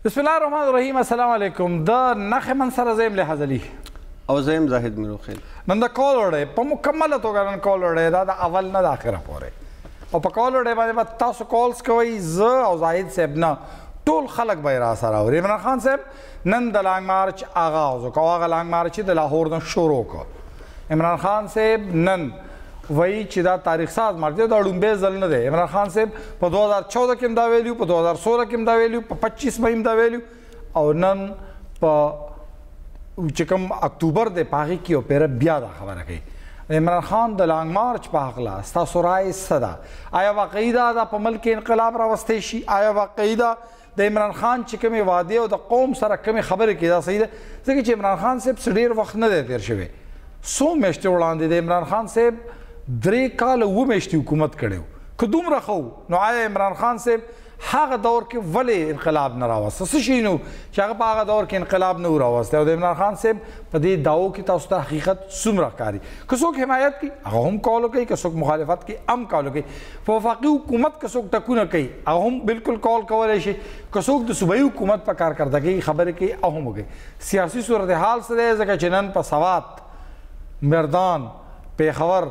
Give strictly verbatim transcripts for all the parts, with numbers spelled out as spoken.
بسم الله الرحمن الرحیم. السلام علیکم. د نخې من سره زیم لحاظ علی او زیم زاهد میروخیل. نن د کال وړی په مکمله توګه نن کال وړی دا د اول نه د اخره پورې او په کال وړی باندې به تاسو کالز کوئ. زه او زاهد صاحب نه ټول خلک به یې را سره اوري. عمران خان صاحب نن د لانګ مارچ آغاز وکړ او هغه لانګ مارچ یې د لاهور نه شروع کړ. عمران خان صاحب نن وایي چې دا تاریخ ساز مارچ دی، دا لومبی ځل نه دی. عمران خان صاحب په دو هزار چوده کې هم دا ویلي، په دو هزار سوله کې هم دا ویلي، په پچیس به هم دا ویلي او نن په چې کوم اکتوبر دی په هغې کې یو پیره بیا دا خبره کوي. عمران خان د لانګ مارچ په هکله ستاسو رایې څه ده؟ آیا واقعي ده دا په ملک انقلاب راوستی شي؟ آیا واقعي ده د عمران خان چې کومې وعدې او د قوم سره کومې خبرې کوي دا صحیح ده؟ ځکه چې عمران خان صاحب څه ډېر وخت نه دی تېر شوی. څو میاشتې وړاندې د عمران خان صاحب درې کاله اووه میاشتې حکومت کړی و. که دومره ښه و نو آیا عمران خان صاحب هغه دور کې ولې انقلاب نه راوسته؟ څه شي نو چې هغه په هغه دور کې انقلاب نه و راوستی؟ او د عمران خان صاحب په دې دعوو کې تاسو ته حقیقت څومره ښکاري؟ که څوک حمایت کوي هغه هم کال کوي، که څوک مخالفت کوي هم کال کوي. په وفاقي حکومت که څوک ټکونه کوي هغه هم بالکل کال کولی شي. که څوک د صوبایي حکومت په کارکردګۍ خبرې کوي هغه هم وکوي. سیاسي صورتحال څه دی؟ ځکه چې نن په سوات، مردان، پیښور،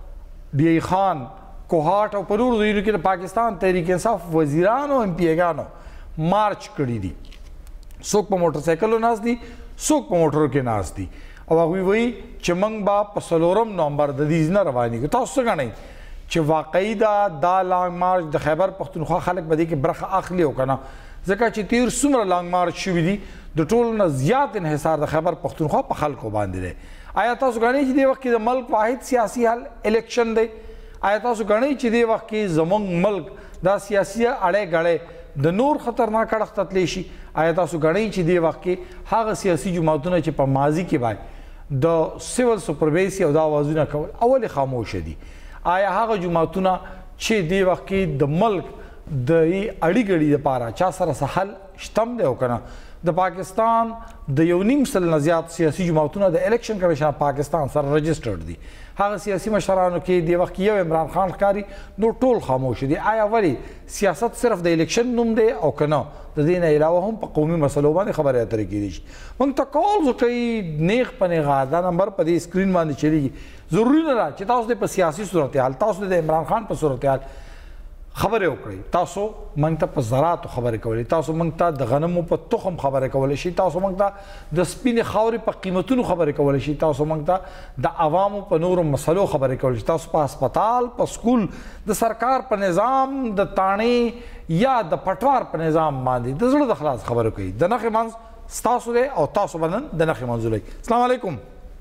ډی خان، کوهاټ او په نورو ځایونو کې د پاکستان تحریک انصاف وزیرانو ایم پی ایګانو مارچ کړي دي. څوک په موټر سایکلو ناست دي، څوک په موټرو کې ناست دي او هغوی وایي چې موږ به په څلورم نومبر د دې نه روانېږو. تاسو څه ګڼئ چې واقعي ده دا لانګ مارچ د خیبر پښتونخوا خلک به دې کې برخه اخلي او که نه؟ ځکه چې تیر څومره لانګ مارچ شوي دي د ټولو نه زیات انحصار د خیبر پښتونخوا په خلکو باندې دی. آیا تاسو ګڼئ چې دې وخت کې د ملک واحد سیاسي حل الیکشن دی؟ آیا تاسو ګڼئ چې دې وخت کې زموږ ملک دا سیاسي اړی ګړی د نور خطرناک اړخ ته تللی شي؟ آیا تاسو ګڼئ چې دې وخت کې هغه سیاسي جماعتونه چې په ماضي کې باید د سیول سپرویسی او دا آوازونه کول اولې خاموشه دي؟ آیا هغه جماعتونه چې دې وخت کې د ملک د اړي ګړي دپاره چا سره څه حل شتم دی او که نه؟ د پاکستان د یو نیم سل نه زیات سیاسي جماعتونه د الیکشن کمیشن اف پاکستان سره رجسټرډ دي. هغه سیاسي مشرانو کې دې وخت یو عمران خان ښکاري، نور ټول خاموش دي. آیا ولې سیاست صرف د الیکشن نوم دی او که نه د دې نه علاوه هم په قومي مسلو باندې خبرې اترې کیدی شي؟ موږ ته کالز وکړئ نیغ په نیغه. دا نمبر په دې سکرین باندې چلیږي. ضروري نه ده چې تاسو د په سیاسي صورتحال، تاسو د عمران خان په صورتحال خبرې وکړئ. تاسو موږ ته په زراعتو خبرې کولی، تاسو موږ ته د غنمو په تخم خبرې کولی شي، تاسو موږ ته د سپینې خاورې په قیمتونو خبرې کولی شي، تاسو موږ ته د عوامو په نورو مسلو خبرې کولی شي، تاسو په هسپتال، په سکول، د سرکار په نظام، د تاڼې یا د پټوار په نظام باندې د زړه د خلاص خبرې کوي. د نښې منځ ستاسو دی او تاسو به نن د نښې منځ ولئ. السلام علیکم.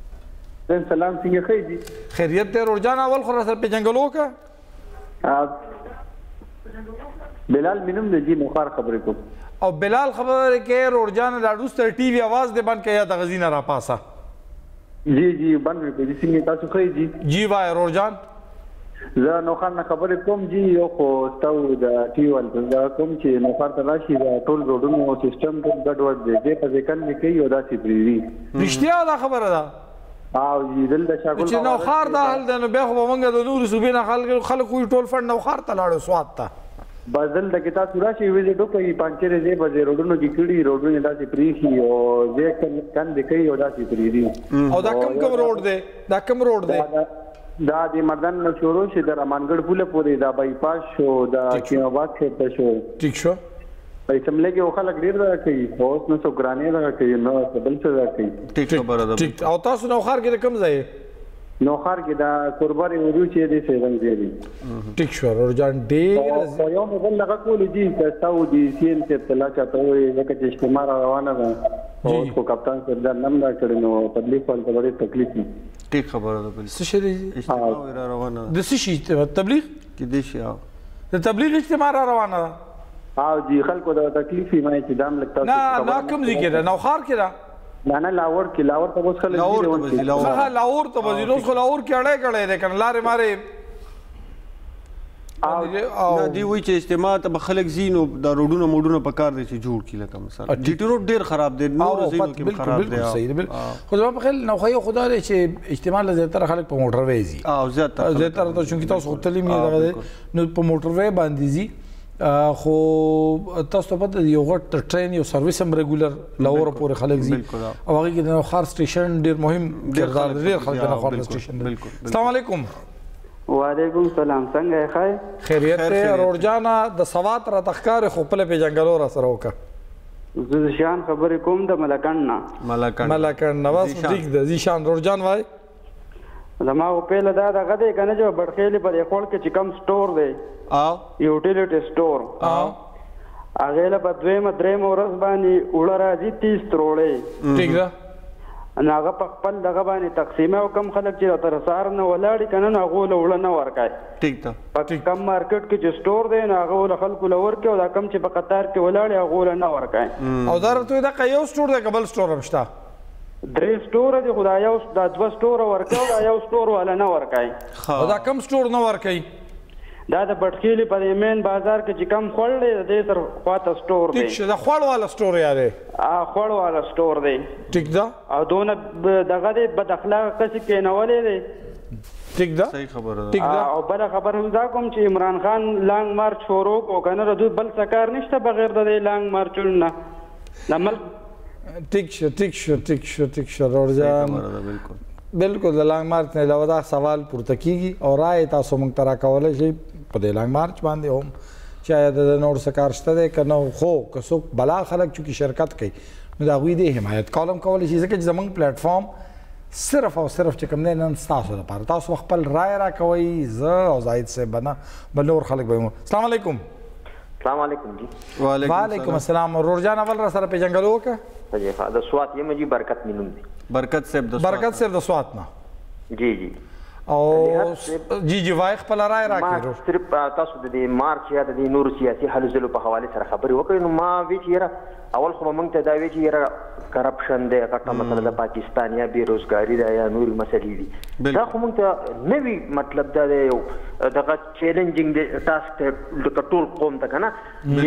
سلام، څنګه ښه دي؟ خیریت دی رورجان؟ اول خو را سره پېژنګلو وکړه. بلال مینم دی جی، نوخار خبرې کوم. او بلال خبرې کې رورجان دا وروسته ټي وي اواز دې بند کړه یا د غزي نه راپاسه؟ جی جی بند کړئ. جی څنګه تاسو ښه دي؟ جی وایه رورجان. زه نوخار نه خبرې کوم جی. یو خو ستاسو د ټي وي والته دا کوم چې نوخار ته راشي دا ټول روډونو سیسټم ټول ګډوډ دی، دې په ذکر نه کوي او داسې پرېږدي. رښتیا دا خبره ده؟ او جی دلته شاګل چې نوخار دا حل دی نو بیا خو به موږ د نورو صوبې نه خلک وایي ټول فنډ نوخار ته لاړو سوات ته. بس دلته کې تاسو راشئ وزټ وکړئ. پنچرې ځای به ځای روډونو کې کړي، روډونه داسې پرېښي او ځای کندې کوي او داسې پرېږدي. او دا کوم کوم روډ دی؟ دا کوم روډ دی؟ دا د مردان نه شروع شي د رمانګړ پوله پورې، دا بایپاس شو، دا کیم آباد چېرته شو. ټیک شو. په اسمبلی کې خلک ډېر دغه کوي، اوس نو څوک ګرانې دغه کوي، نو بل څه دغه کوي. ټیک خبره ده. ټیک. او تاسو نوخار کې د کوم ځای؟ نوخار کې دا کوربارې وریو چې دی سیزن دی دی. ټیک شو رورجان. ډېر په یو مې بل دغه کولی دي که ستاسو د سی ایم صاحب ته لا چاته وایي ځکه چې اجتماع را روانه ده اوس خو کپتان صاحب دا نم را کړی نو تبلیغ والته به ډېر تکلیف وي. ټیک خبره ده. څه شی دی؟ اجتماع را روانه ده. د څه شي تبلیغ؟ کیدای شي د تبلیغ اجتماع را روانه ده. او جی خلکو د تکلیف وي مې چې دام لګتا. نه نه کوم ځای کې ده؟ نوخار کې ده؟ نه نه لاهور کې. لاهور ته اوس خلک لاهور ته بځي. لاهور ته بځي. اوس خو لاهور کې اړی کړی دی که نه لارې مارې نه دی وایي چې اجتماع ته به خلک ځي نو دا روډونه موډونه په کار دی چې جوړ کړي. لکه مثلا جي ټي روډ ډېر خراب دی، نورو ځایونو کې هم خراب دی. صحیح دی. خو زما په خیال نوخیو خو دا دی چې اجتماع له زیاتره خلک په موټر وی ځي. او زیاتره زیاتره ته چونکې تاسو خو تللي مې دغه دی نو په موټر وی باندې ځي خو تاسو ته پته یو غټ ټرین یو سرویس هم ریګولر لاور پورې خلک زی او هغه کې د خار سټیشن ډیر مهم کردار ډیر خلک د خار سټیشن. السلام علیکم. وعلیکم السلام. څنګه ښه خیریت ته روړ جانا د سوات را تخکار خو په جنگلو را سره وکا زه شان خبرې کوم د ملکان نه ملکان ملکان نواز ټیک د زی شان روړ جان وای زما په له دا دغه دی کنه چې بڑخېلې په خپل کې چې کم سٹور دی او یوټیلیټي سٹور او هغه له په دویمه درېمه ورځ باندې وړه راځي تیس تروړې ټیک ده ان هغه په خپل دغه باندې تقسیمه او کم خلک چې تر سار نه ولاړی کنه نو هغه له وړه نه ورکای. ټیک ده په کم مارکیټ کې چې سٹور دی نو هغه له خلکو له ورکه او دا کم چې په قطار کې ولاړی هغه له نه ورکای. او درته دا یو سٹور دی قبل سٹور هم شته درې سٹور دی خدای یو دا دوه سٹور ورکاو دا یو سٹور ولا نه ورکای. او دا کم سٹور نه ورکای دا د بټخېلې په مین بازار کې چې کم خوړ دی د تر خواته سٹور دی. ټیک شه دا خوړ والا سٹور یاره ا خوړ والا سٹور دی. ټیک ده او دونه دغه دی بد اخلاق کسي کې نه ولې دی. ټیک ده صحیح خبره ده. ټیک ده او بل خبر هم دا کوم چې عمران خان لانګ مارچ شروع کو کنه د بل سکار نشته بغیر د لانګ مارچونه لمل. ټیک شه ټیک شه ټیک شه ټیک شه ورجان بالکل بالکل د لانګ مارچ نه علاوه دا سوال پورته کیږي او رائے تاسو موږ ترا کولای شي په د لانګ مارچ باندې هم شاید د نور سکار شته ده کنه خو که څوک بلا خلک چونکی شرکت کوي نو دا غوی د حمایت کولم کولای شي ځکه چې زمونږ پلیټ فارم صرف او صرف چې کوم نه نن تاسو لپاره تاسو خپل رائے را کوي زه او زاید سے بنا بل نور خلک به. السلام علیکم. السلام علیکم جی. وعلیکم السلام. ورجان اول را سره په جنگلو کا جی د سوات یم جی برکت مینوم دی. برکت صاحب د برکت صاحب د سوات نه جی جی او جی جی وای خپل رائے راکړو. ما صرف تاسو د دې مارچ یا د دې نور سیاسي حل زلو په حواله سره خبرې وکړې نو ما وی چې اول خو موږ ته دا وی چې کرپشن دی غټه مسله د پاکستان یا بیروزګاری دا یا نور مسلې دي دا خو موږ ته نوی مطلب دا دی یو دغه چیلنجینګ دی ټاسک ته د ټول قوم ته کنه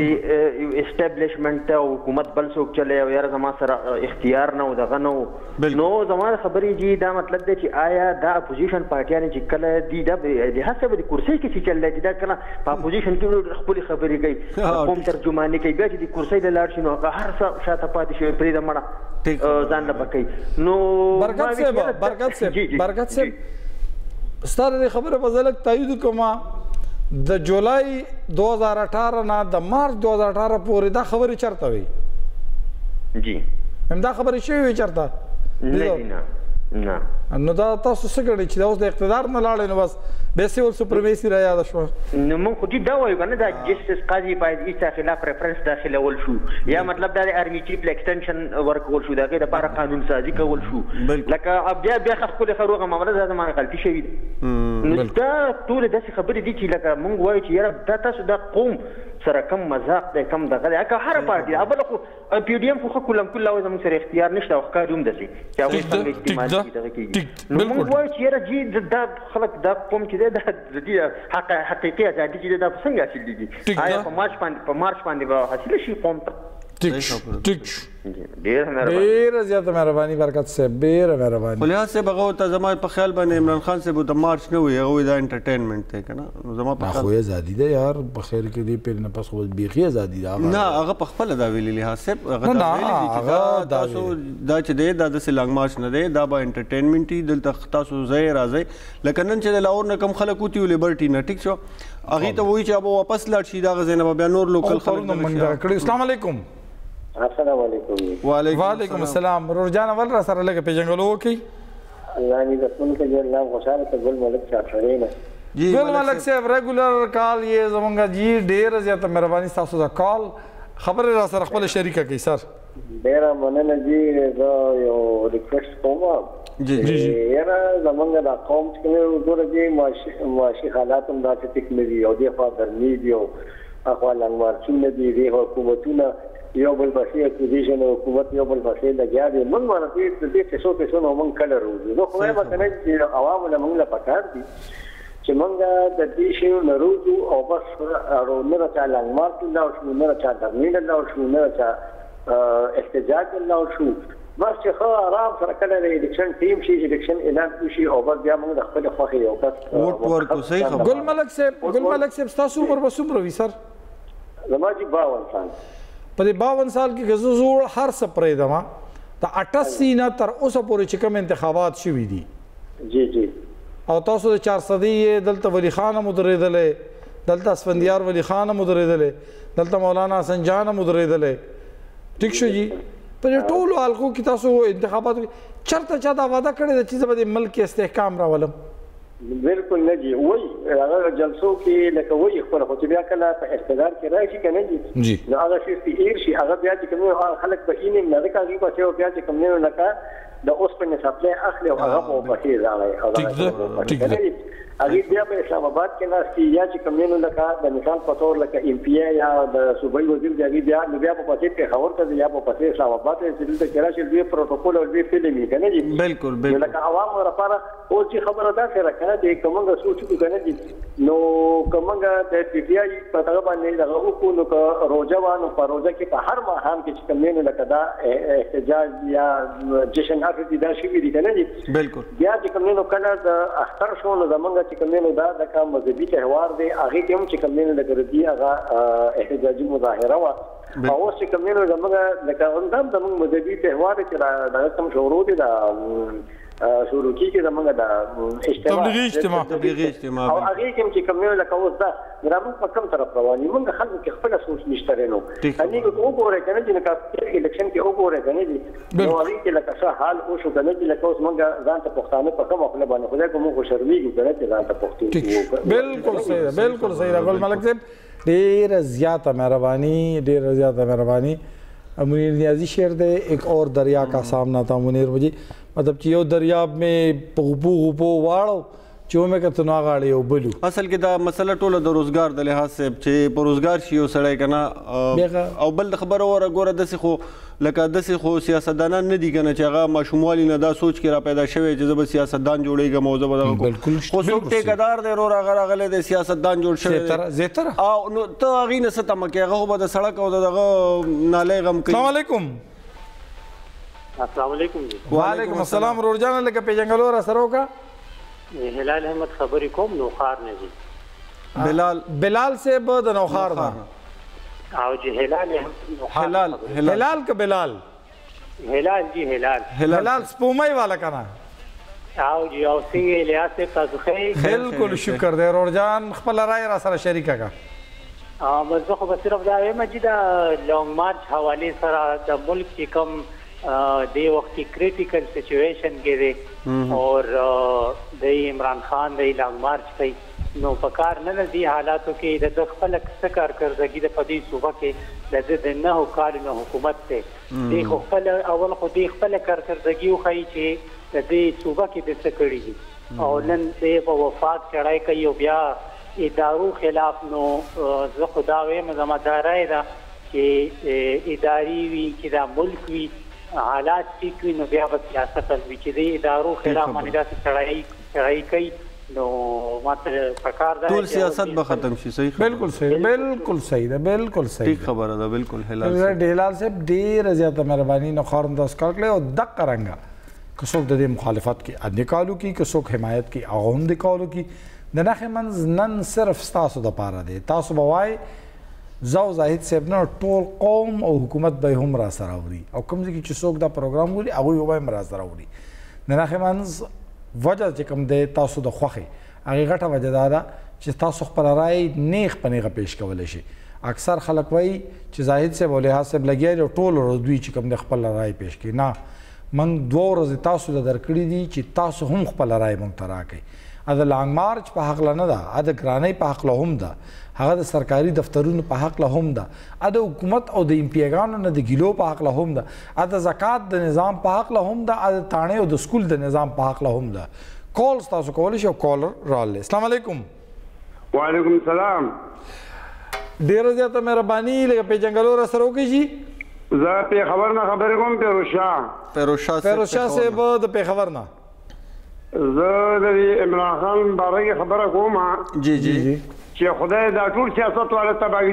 چې اسټابلیشمنت او حکومت بل څوک چلے او یاره زما سره اختیار نه و دغه نو نو زما خبرې جی دا مطلب دی چې آیا دا اپوزیشن پارټیانې چې کله دی دا د هڅه به د کرسۍ کې چې چل دی دا کنه په اپوزیشن کې خپل خبرې کوي قوم ترجمانی کوي بیا چې د کرسۍ د لاړ شي نو هر څه شاته پاتې شي پرې د مړه ځان نه پکې نو برکت صاحب برکت صاحب برکت صاحب ستاره خبره په ځلک تایید کومه د جولای دو هزار اٹھارہ نه د مارچ دو هزار اٹھارہ پورې دا خبرې چرته وي جی هم دا خبرې شوی وي چرته نه نه نه نو دا تاسو څه ګڼئ چې دا اوس د اقتدار نه لاړئ نو بس بیا سیول سپریمیسي را یاده شوه نو موږ خو دې دا وایو که نه دا جسټس قاضي باید هېڅ خلاف ریفرنس داخلول شو یا مطلب دا د ارمي چیف له ایکسټنشن ورکول شو د هغې دپاره قانون سازي کول شو لکه بیا بیا ښکلې ښه روغه معامله دا زما غلطي شوي ده نو دا ټولې داسې خبرې دي چې لکه موږ وایو چې یاره دا تاسو دا قوم سره کم مذاق دی کم دغه دی که هره پارټي ده بله خو پی ډي ایم خو ښه کلم کل وایي زموږ سره اختیار نشته او ښکاري هم داسې چې هغوی څنګه استعمال کړي دغه کېږي نو موږ وایو چې یاره جي دا خلک دا قوم چې دی دا د دې حقیقي ازادي چې دی دا په څنګه حاصلېږي آیا په مارچ باندې په مارچ باندې به حاصله شي قوم ته ټیک ټیک ډېره مهرباني ډېره زیاته مهرباني برکت صاحب ډېره مهرباني خو لحاظ صاحب هغه ته زما په خیال باندې عمران خان صاحب د مارچ نه وي هغوی دا انټرټینمنټ دی که نه نو زما په خو ازادي ده یار په خیر کې دی پیر نه پس خو بیخي ازادي ده نه هغه په خپله دا ویلي لحاظ صاحب هغه دا ویلي دي چې تاسو دا چې دی دا داسې لانګ مارچ نه دی دا به انټرټینمنټ وي دلته تاسو ځئ راځئ لکه نن چې د لاهور نه کم خلک وتي وو لیبرټي نه ټیک شو هغې ته وایي چې به واپس لاړ شي دغه ځای نه به بیا نور لوکل خلک السلام علیکم. السلام علیکم. وعلیکم السلام. رور جان اول را سره لږ پیژنګلو وکړئ. الله دې د خپل کې جوړ نام خوشاله ته ګل ملک صاحب سره نه جی ګل ملک صاحب ریګولر کال یې زمونږ جی ډېره زیاته مهرباني ستاسو د کال خبرې را سره خپله شریکه کوي سر. ډېره مننه جی زه یو ریکویسټ کوم جی جی یاره زمونږ د قوم چې ګوره جی معاشي حالات هم داسې ټیک نه دي او دې خوا ګرمي دي او اخوا لانګ مارچونه دي دې حکومتونه یو بل پسې اپوزیشن حکومت یو بل پسې لګیا دي موږ ورته د دې څه څه نو موږ کله روزو نو خو ما کنه چې عوامو له موږ له پکار دي چې موږ د دې شی نه روزو او بس ورو نه راځه لانګ مارچ نه او شنو نه راځه درمینه نه او شنو نه راځه احتجاج نه او شو بس چې خو آرام سره کله د الیکشن ټیم شي الیکشن اعلان وشي او بس بیا موږ د خپل خوښې یو کس ووټ ورکو صحیح خبره. ګل ملک صاحب ګل ملک صاحب ستاسو عمر به څومره وي سر؟ زما جی باون سال په دې باون سال کې که زه زوړ هر څه پرېږدم د اټاسي نه تر اوسه پورې چې کوم انتخابات شوي دي جی جی او تاسو د چار صدۍ یې دلته ولی خان هم ودرېدلی دلته اسفندیار ولی خان هم ودرېدلی دلته مولانا حسن جان هم ودرېدلی ټیک شو جی په دې ټولو حلقو کې تاسو انتخاباتو کې چېرته چا دا وعده کړې ده چې زه به د ملک کې استحکام راولم بالکل نه جی وای هغه جلسو کې لکه وای خپل خو بیا کله په اقتدار کې راشي کنه جی جی نو هغه چې ایر شي هغه بیا چې کوم خلک په اینې نه راکاږي په څو بیا چې کوم نه لکه د اوس په نسبت اخلي او هغه په بشي راغی ټیک ده ټیک ده هغه بیا په اسلام آباد کې ناشتي یا چې کوم نه لکه د مثال په تور لکه ایم پی ای یا د صوبایي وزیر دی بیا بیا په پاتې په خبر ته یا په پاتې اسلام آباد ته چې د کراچي دی پروتوکول او دی فلمي کنه جی بالکل بالکل لکه عوام لپاره او چې خبره ده سره کنه دی کومه سوچ کنه جی نو کومه د پی پی آی په طرف باندې دغه کو نو روزه وانه په روزه کې په هر ماهم کې چې کوم نه لکه دا احتجاج یا جشن افریدي دا شي دي کنه جی بالکل بیا چې کوم نه کله د اختر شو نو زمونږ چې کوم نه دا د کوم مذهبي تهوار دی هغه کې هم چې کوم نه لګر دی هغه احتجاجي مظاهره وا او چې کوم نه زمونږ لکه هم د زمونږ مذهبي تهوار چې دا کوم شروع دي دا شروع کیږي زمونږ د اجتماع تبلیغي اجتماع تبلیغي اجتماع او هغه کې چې کوم نه لکه اوس دا زموږ په کوم طرف رواني موږ خلک کې خپل سوچ نشته رینو اني کو وګورئ کنه چې نکاح الیکشن کې وګورئ کنه دي نو هغه کې لکه څه حال او شو کنه چې لکه اوس موږ ځان ته پښتانه په کوم خپل باندې خدای کوم خو شرمېږي کنه چې ځان ته پښتو بالکل صحیح ده بالکل صحیح ده ګل ملک صاحب ډېره زیاته مهرباني ډېره زیاته مهرباني منیر نیازی شعر دے ایک اور دریا کا سامنا تھا منیر مجھے مطلب چې یو دریاب میں غبو غبو واړو چې مې کته نو غاړې او بلو اصل کې دا مسله ټوله د روزګار د لحاظ سره چې په روزګار شي یو سړی کنه او بل خبره وره ګوره داسې خو لکه داسې خو سیاستدانان نه دي کنه چې هغه ماشوموالي نه دا سوچ کې را پیدا شوی چې زه به سیاستدان جوړېږم او زه به دغه خو څوک ټیکهدار دی ورور هغه راغلی دی سیاستدان جوړ شوی زیتره او نو ته هغې نه څه تمه کوې هغه خو به د سړک او د دغه نالۍ غم کوي السلام علیکم السلام علیکم جی وعلیکم السلام ورور جان لکه پیژنګلو را سره وکړه هلال احمد خبرې کوم نوخار نه جی بلال بلال سے بد نوخار دا او جی هلال هلال هلال که بلال هلال جی هلال هلال سپومای والا کنا او جی او څنګه الیاس ته تاسو ښه بالکل شکر دی ورور جان خپل رائے را سره شریکه کا ا مزه خو صرف دا وایم چې دا لانګ مارچ حواله سره د ملک کې کم دی وخت کې کریټیکل سچویشن کې دی او د عمران خان د لانګ مارچ کوي نو په کار نه لدی حالاتو کې د خپل کار کردګي د پدې صوبه کې د نه کال نه حکومت ته دی خپل اول خو دی خپل کار کردګي خو چې د دې صوبه کې د سکړی دي او نن د په وفات چړای کوي او بیا ادارو خلاف نو زه خدای مې زمادارای دا چې اداري وی چې دا ملک وی حالات ټیک وي نو بیا به سیاست وي چې د ادارو خلاف باندې داسې چړای چړای کوي نو ماته پکار ده ټول سیاست به ختم شي صحیح بالکل صحیح بالکل صحیح ده بالکل صحیح ٹھیک خبره ده بالکل هلال ډیلال صاحب ډیر زیاته مهرباني نو خارم د اسکار کړل او دق رنګا که څوک د دې مخالفت کې ادنکالو کې که څوک حمایت کې اغون د کالو کې د نخې منز نن صرف تاسو د پاره دی تاسو به وای زو زاهد صاحب نه ټول قوم او حکومت به هم را سره اوري او کوم ځکه چې څوک دا پروګرام ګوري هغه به هم را سره اوري د نخې منز وجه چې کوم دی تاسو د خوخه هغه غټه وجه دا ده چې تاسو خپل رائے نیخ پنیغه پیش کولای شي اکثر خلک وایي چې زاهد صاحب ولې حساب لګیا ټول ورځوي چې کوم د خپل رائے پیش کړي نه من دوه ورځې تاسو له درکړې دي چې تاسو هم خپل رائے مونږ ته راکړئ ا د لانګ مارچ په حق نه ده ا د ګرانۍ په حق له هم ده هغه د سرکاري دفترونو په حق له هم ده ا د حکومت او د امپیګانو نه د ګیلو په حق له هم ده ا د زکات د نظام په حق له هم ده ا د تانه او د سکول د نظام په حق له هم ده کال تاسو کولای شئ کالر راله السلام علیکم وعلیکم السلام ډیر زیاته مهرباني لکه پیجنګلو را سره وکړي زه په خبر نه خبر کوم پیروشا پیروشا پیروشا صاحب د په خبر نه زه د عمران خان باره خبره کوم جی جی چې خدای دا ټول سیاست والا تباہی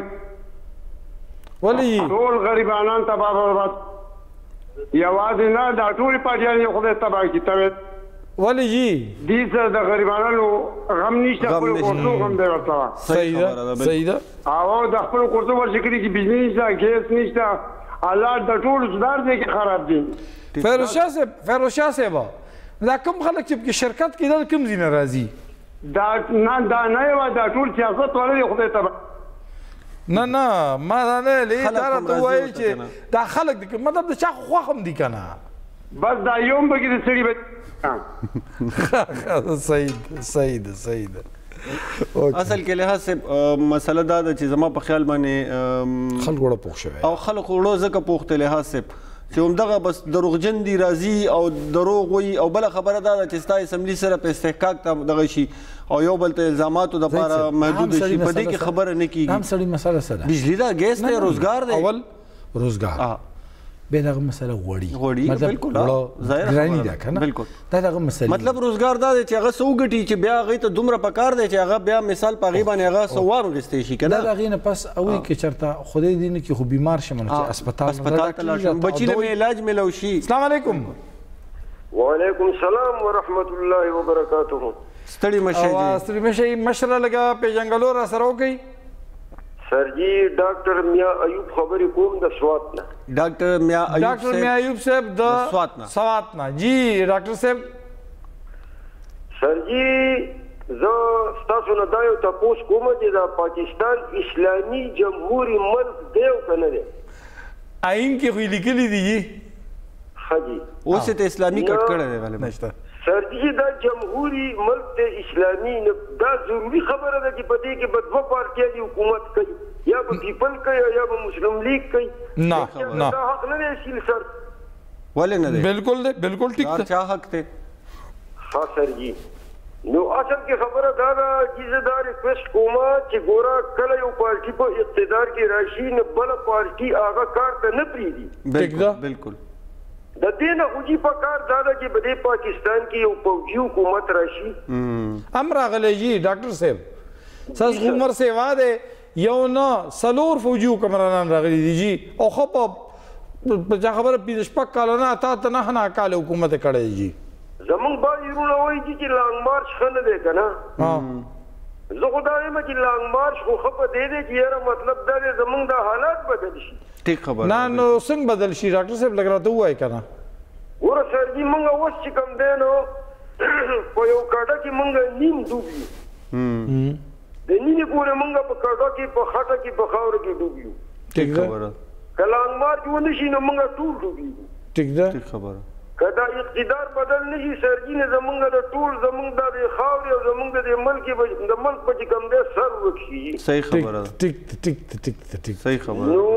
ولی ټول غریبانان تباہ برباد یوازې نه دا ټول پاجان خدای تباہ کی ته ولی جی دې سره د غریبانو غم نشته خپل کورسو غم دی ورته صحیح ده صحیح ده او د خپل کورسو ورشي کړي چې بجلی نشته ګیس نشته حالات د ټول سودار دی کې خراب دي فیروز شاه صاحب فیروز شاه صاحب دا کوم خلک چې په شرکت کې دل کوم ځینه راځي دا نه دا نه یو دا ټول سیاست ولې خدای ته نه نه ما دا نه لې دا راته وایي چې دا خلک دي مطلب د چا خوښ هم دي که نه بس دا یو هم پکې د سړي صحیح صحیح ده صحیح ده اصل کې لحاظ سے مسله دا ده چې زما په خیال باندې خلک وړه پوښ شوی او خلک وړه ځکه پوښته لحاظ سے چې همدغه بس دروغجن دي راځي او دروغ وایي او بله خبره دا ده چې ستا اسمبلي سره په استحقاق ته دغه شي او یو بل ته الزاماتو دپاره محدود شي په دې کې خبره نه کېږي هم سړي مسله څه ده بجلی ده ګیس دی روزګار دی اول روزګار بیا دغه مسله غوړي غوړي بالکل ګراني ده که نه بالکل دا دغه مسله مطلب روزګار دا دی چې هغه څه وګټي چې بیا هغوی ته دومره پکار دی چې هغه بیا مثال په هغې باندې هغه څه واخیستی شي که نه دا د هغې نه پس هغوی که چېرته خدای دې نه کړي خو بیمار شم نو چې اسپتال اسپتال ته لاړ شم بچي له مې علاج میلو شي السلام علیکم وعلیکم السلام ورحمت الله وبرکاته ستړي مه شئ ستړي مه شئ مشره لږه پیژنګلو را سره وکړئ سر جی ډاکټر میا ایوب خبرې کوم د سوات نه ډاکټر میا ایوب ډاکټر میا ایوب صاحب د سوات نه سوات نه جی ډاکټر صاحب سر جی زه ستاسو نه دا یو تپوس کوم چې د پاکستان اسلامي جمهوري ملک دی او که نه دی آئین کې خو یې لیکلي دي جی ښه جی اوس یې ته اسلامي کټ کړی دی غالبا نشته سر جی دا جمهوري ملک دی اسلامي دا ضروري خبره ده چې په دې کې به دوه پارټیانې حکومت کوي یا به پیپل کوي یا به مسلم لیگ کوي نه نه دا حق نه دی اصیل سر ولې نه دی بالکل دی بالکل ټیک دا چا حق دی ها سر جی نو اصل کې خبره دا ده چې زه دا ریکویسټ کوم چې ګوره کله یو پارټي په اقتدار کې راشي نو بله پارټي هغه کار ته نه پرېږدي بالکل بالکل د دې نه خو جي په کار دا ده چې په دې پاکستان کې یو پوځي حکومت راشي هم راغلی جي ډاکټر صاحب ستاسو عمر سیوا دی یو نه څلور فوجي حکمرانان راغلي دي جي او ښه په چا خبره پنځه شپږ کاله نه اته اته نهه نهه کاله حکومت یې کړی دی جي زمونږ بعضې وروڼه وایي چې لانګ مارچ ښه نه دی که نه زه خو دا وایم چې لانګ مارچ خو ښه په دې دی چې یاره مطلب دا دی زمونږ دا حالات بدل شي ټیک خبره نه نو څنګه بدل شي ډاکټر صاحب لږ راته ووایه که نه ګوره سر جي موږ اوس چې کوم دی نو په یو کاډه کې موږ نیم ډوب یو د نیمې پورې موږ په کاډه کې په خټه کې په خاوره کې ډوب یو ټیک ده که لانګ مارچ ونه شي نو موږ ټول ډوبېږو ټیک ده ټیک خبره که دا اقتدار بدل نه شي سر جي نه زمونږ د ټول زمونږ دا د خاورې او زمونږ د دې ملک د ملک په چې کوم دی سر ورک شي صحیح خبره ده ټیک ټیک ټیک ټیک صحیح خبره نو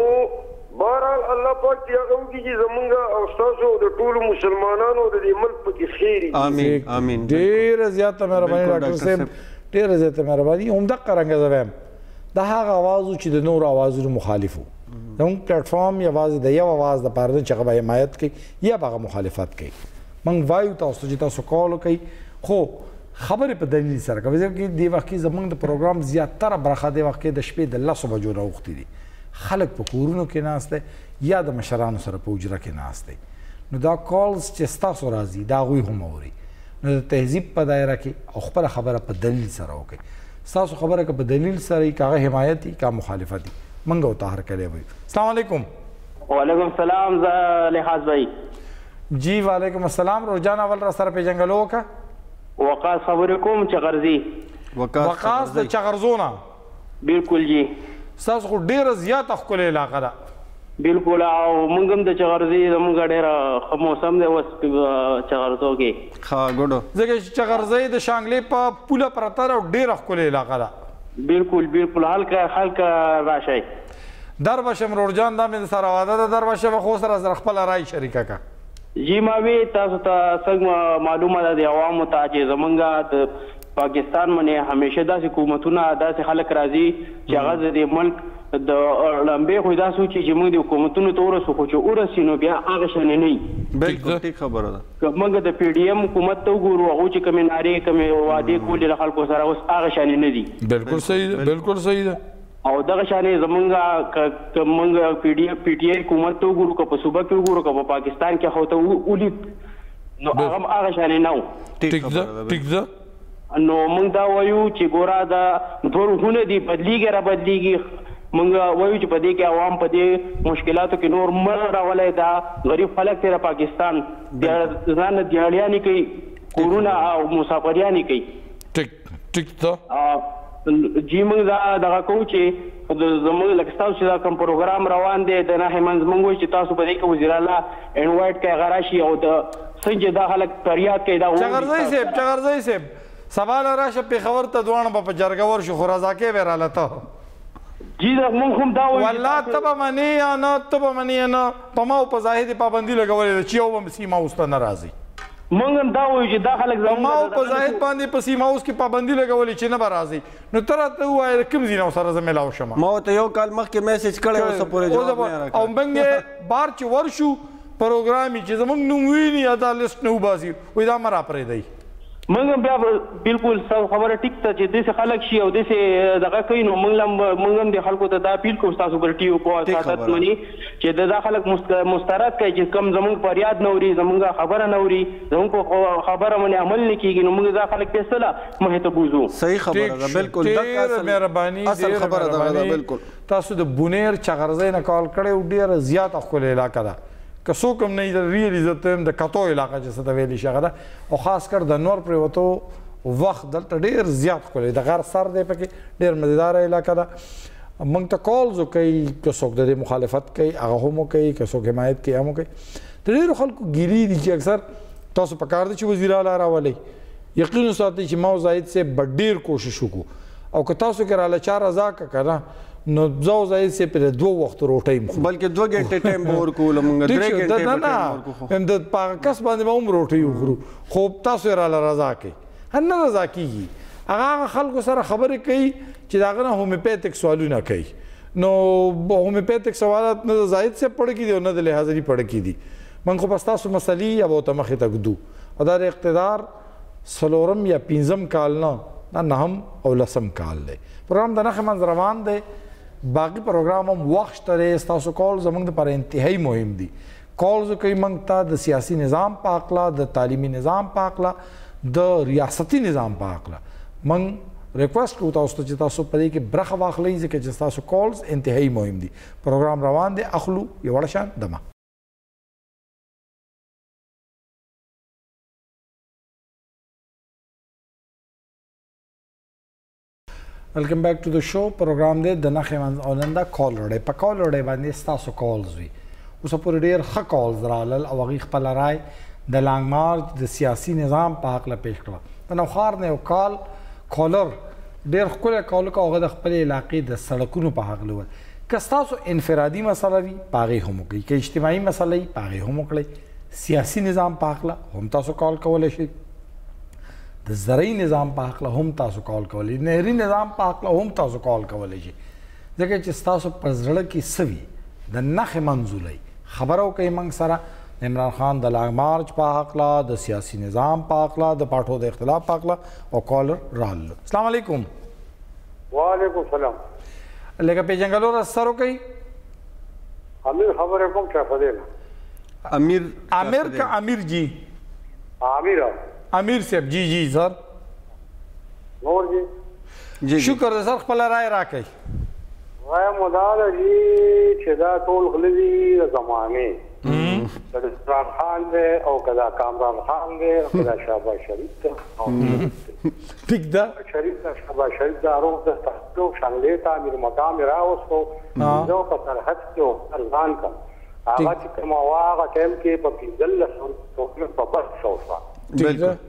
بهرحال الله پاک دې هغه وکړي چې زمونږ او ستاسو د ټولو مسلمانانو د دې ملک پکې خیر وي امین امین ډېره زیاته مهرباني ډاکټر صاحب ډېره زیاته مهرباني همدغه رنګه زه وایم دا هغه اواز و چې د نورو اوازونو مخالف و زموږ پلیټفارم یوازې د یو اواز دپاره ده چې هغه به حمایت کوي یا به هغه مخالفت کوي موږ وایو تاسو چې تاسو کال وکړئ خو خبرې په دلیل سره کوي ځکه چې دې وخت کې زموږ د پروګرام زیاتره برخه دې وخت کې د شپې د لسو بجو راوختي دي خلک په کورونو کې ناست دی یا د مشرانو سره په حجره کې ناست دی نو دا کالز چې ستاسو راځي دا هغوی هم اوري نو د تهذیب په دایره کې او خپله خبره په دلیل سره وکړئ ستاسو خبره که په دلیل سره وي که هغه حمایت وي که مخالفت وي موږ ورته هرکلی وایو السلام علیکم وعلیکم السلام زه لحاظ بھائی جی وعلیکم السلام رجحان اول را سره پیژنګلو وکړه وقاص خبرې کوم چغرزي وقاص د چغرزونه بالکل جی ستاسو خو ډېره زیاته ښکلې علاقه ده بالکل او موږ هم د چغرزي زموږ ډېره ښه موسم دی اوس چغرزو کې ښه ګډو ځکه چې چغرزۍ د شانګلې په پوله پرته ده او ډېره ښکلې علاقه ده بالکل بالکل هلکه هلکه راشئ در بشم رورجان دا مې سره واده ده در بشم خو سره سره خپله رای شریکه که جی ما وی تاسو ته څنګه معلومه ده د عوامو ته چې زمونږ د پاکستان باندې همیشه داسې حکومتونه داسې خلک راځي چې هغه د ملک د لمبې خو دا سوچي چې موږ د حکومتونو ته ورسو خو چې ورسي نو بیا هغه شانې نه وي بالکل ټیک خبره ده که موږ د پی ډي ایم حکومت ته وګورو هغوی چې کومې نارې کومې وعدې کولې له خلکو سره اوس هغه شانې نه دي بالکل صحیح ده بالکل صحیح ده او دغه شانې زمونږ که موږ پی ټي آی حکومت ته وګورو که په صوبه کې وګورو که په پاکستان کې خو ته ولید نو هغه هغه شانې نه و. ټیک ده ټیک ده. نو موږ دا وایو چې ګوره دا دوه روحونه دي بدلیږي را بدلیږي. موږ وایو چې په دې کې عوام په دې مشکلاتو کې نور مړ راولی دا غریب خلک تېره پاکستان ځان دیاړیانې کوي کورونه او مسافریانې کوي. ټیک ټیک ده. جی موږ دا دغه کوو چې زموږ لکه ستاسو چې دا کوم پروګرام روان دی د نهې منځ موږ وایو چې تاسو په دې کې وزیر الله انوایټ کوي هغه راشي او د څنګه دا خلک فریاد کوي دا چغرزی صاحب چغرزی صاحب سوال راشه پېښور ته دواړه په جرګه ورشو خو رضاکې به راله جی دا موږ هم دا وایو والله ته به منې یا نه ته به منې یا نه په ما په زاهدي پابندي لګولې ده چې یو به سیمه اوس ته نه راځي. موږ هم دا وایو چې دا خلک په ما په زاهد باندې په سیمه اوس کې پابندي لګولې چې نه به راځي. نو ته راته ووایه کوم ځای نه سره زه میلاو شم. ما ورته یو کال مخکې میسج کړی اوسه پورې جواب نه راکړی. او موږ بار چې ورشو پروګرام چې زموږ نوم ویني یا دا لیست نه وباسي وایي دا مه راپرېږدئ. موږ هم بیا بالکل خبره ټیک ته چې داسې خلک شي او داسې دغه کوي نو موږ هم د خلکو ته دا اپیل کوو ستاسو پر ټي وي په اساس مني چې دا خلک مسترد کوي چې کم زموږ فریاد نه اوري زموږ خبره نه اوري زموږ په خبره باندې عمل نه کیږي نو موږ دا خلک فیصله مخې ته بوزو. صحیح خبره ده بالکل ډېره مهرباني اصل خبره ده بالکل. تاسو د بونیر چغرزی نه کال کړی ډېره زیاته ښکلې علاقه ده که څوک هم نه وي ریلي زه ته یم د کتو علاقه چې څه ته ویلی شي هغه ده او خاص کر د نور پرېوتو وخت دلته ډېر زیات ښکلی د غر سر دی پکې ډېر مزیداره علاقه ده. موږ ته کالز کوي که څوک د دې مخالفت کوي هغه هم کوي که څوک حمایت کوي هم کوي. د ډېرو خلکو ګیلي دي چې اکثر تاسو په کار دی چې وزیر اعلی راولئ. یقین وساتئ چې ما او زاهد صاحب به ډېر کوشش وکړو او که تاسو کې راله چا رضا که که نه نو زه او زاهد صاحب په دوه وختو روټۍ مخورو. بلکې دوه ګنټې ټایم به ورکولو موږ درې ګنټې به ټایم ورکوو. د په هغه کس باندې به هم روټۍ وخورو خو تاسو یې راله رضا کوئ. نه رضا کېږي. هغه هغه خلکو سره خبرې کوي چې د هغه نه هومیوپیتک سوالونه کوي. نو هومیوپیتک سوالات نه د زاهد صاحب پړه کې دي او نه د لحاظري پړه کې دي. موږ خو بس تاسو مسلې یا به ورته مخې ته ږدو او دا د اقتدار څلورم یا پنځم کال نه دا نهم او لسم کال دی. پروګرام د نښې منځ روان دی. باقي پروګرام هم وخت شته دی. ستاسو کال زموږ دپاره انتهایي مهم دي. کالز کوي موږ ته د سیاسي نظام په هکله د تعلیمي نظام په هکله د ریاستي نظام په هکله موږ ریکویسټ کوو تاسو ته چې تاسو په دې کې برخه واخلئ ځکه چې ستاسو کالز انتهایي مهم دي. پروګرام روان دی. اخلو یوه شان دمه. ویلکم بیک ټو د شو. پروګرام دی د نښې منځ او نن دا کال وړی په کال وړی باندې ستاسو کالز وي. اوسه پورې ډېر ښه کالز رالل او هغوی خپله رای د لانګ مارچ د سیاسي نظام په هکله پیش کړه. د نوښار نه یو کال کالر ډېر ښکلی کال وکړه. هغه د خپلې علاقې د سړکونو په هکله وویل. که ستاسو انفرادي مسله وي په هغې هم وکړئ. که اجتماعي مسله وي په هغې هم وکړئ. سیاسي نظام په هکله هم تاسو کال کولی شئ. د زرعي نظام په هکله هم تاسو کال کولی. نهري نظام په هکله هم تاسو کال کولی شئ. ځکه چې ستاسو په زړه کې څه وي د نښې منځولئ خبره وکئ موږ سره. عمران خان د لانګ مارچ په هکله د سیاسي نظام په هکله د پاټو د اختلاف په هکله او کالر راللو. السلام علیکم. وعلیکم السلام. لکه پیژنګلو را سر وکئ. امیر خبرې کوم چا فضیل امیر امیر که امیر جی امیر امیر صاحب جی جی سر نور جی شکر ده سر خپل رای راکئ. رای مو دا ده جی چې دا ټول غله دي د زمانې د عمران خان دی او که دا کامران خان دی او که دا شهباز شریف دی. ټیک ده. شریف دا شهباز شریف دا روغ د تحصیلو شنګلې ته امیر مقام یې راوستو زه په سرحد کې ارزان کړم. هغه چې کومه وه هغه ټایم کې په پنځلس سوه په بس سو شوه. ټیک ده.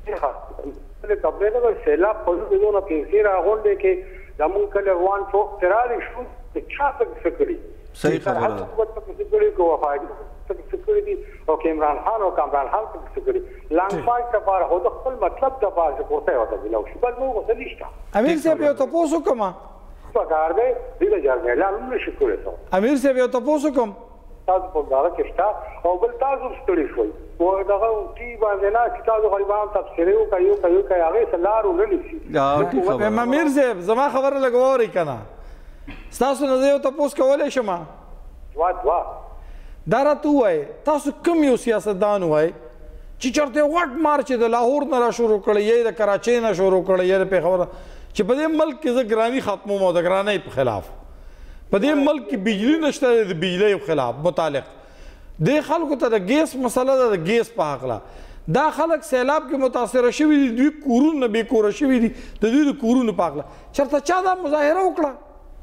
کپړې ته سیلاب په دونه پیسې راغونډې کې زمونږ کله روان چوک ته رالې شو د چا څه څه کړي. صحیح خبره ده. څه کړي که وفادي څه کړي دي او که عمران خان او کامران خان څه کړي. لانګ مارچ دپاره خو د خپل مطلب دپاره چې پورته یې ورته میلاو شي بل نور څه نشته. امیر صاحب یو تپوس وکړم. پکار دی دوی د جرنیلان هم نشي کولی. امیر صاحب یو تپوس وکړم. تاسو په دغه کې شته او بل تاسو ستړي شوئ و دغه ټي باندې نه چې تاسو غریبان تبصرې وکړئ یو کوي کوي هغې څه لار ونه نیسي. امیر صاحب زما خبره لږ واورئ که نه. ستاسو نه زه یو تپوس کولی شم. وا وا دا راته ووایئ تاسو کوم یو سیاستدان ووایئ چې چرته غټ مار چې د لاهور نه را شروع کړی یا د کراچۍ نه شروع کړی یا د پېښور چې په دې ملک کې زه ګراني ختموم او د ګرانۍ په خلاف په دې ملک کې بجلی نشته د بجلی خلاف متعلق دې خلکو ته د ګیس مسله ده د ګیس په حقله دا خلک سیلاب کې متاثره شوي دي دوی کورونه بې کوره شوي دي د دوی د کورونو په حقله چېرته چا دا مظاهره وکړه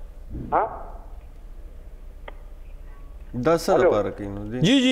دا څه لپاره کوي نو جی جی